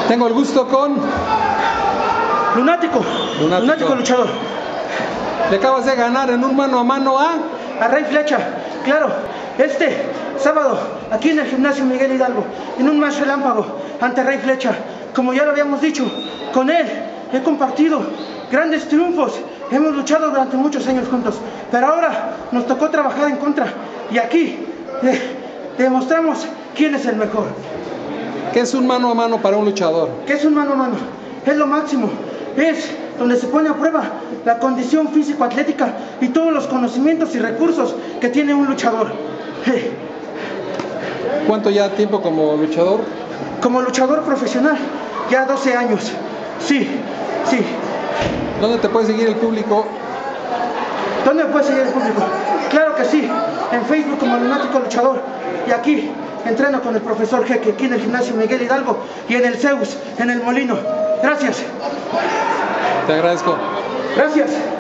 Tengo el gusto con... Lunático luchador. Le acabas de ganar en un mano a mano a Rey Flecha, claro. Este sábado, aquí en el gimnasio Miguel Hidalgo, en un match relámpago ante Rey Flecha. Como ya lo habíamos dicho, con él he compartido grandes triunfos. Hemos luchado durante muchos años juntos, pero ahora nos tocó trabajar en contra. Y aquí demostramos quién es el mejor. ¿Qué es un mano a mano para un luchador? ¿Qué es un mano a mano? Es lo máximo. Es donde se pone a prueba la condición físico-atlética y todos los conocimientos y recursos que tiene un luchador. ¿Cuánto ya tiempo como luchador? Como luchador profesional, ya 12 años. Sí. ¿Dónde te puede seguir el público? ¿Dónde me puede seguir el público? Claro que sí, en Facebook como Lunático Luchador. Y aquí entreno con el profesor Jeque, aquí en el gimnasio Miguel Hidalgo y en el Zeus, en el Molino. Gracias. Te agradezco. Gracias.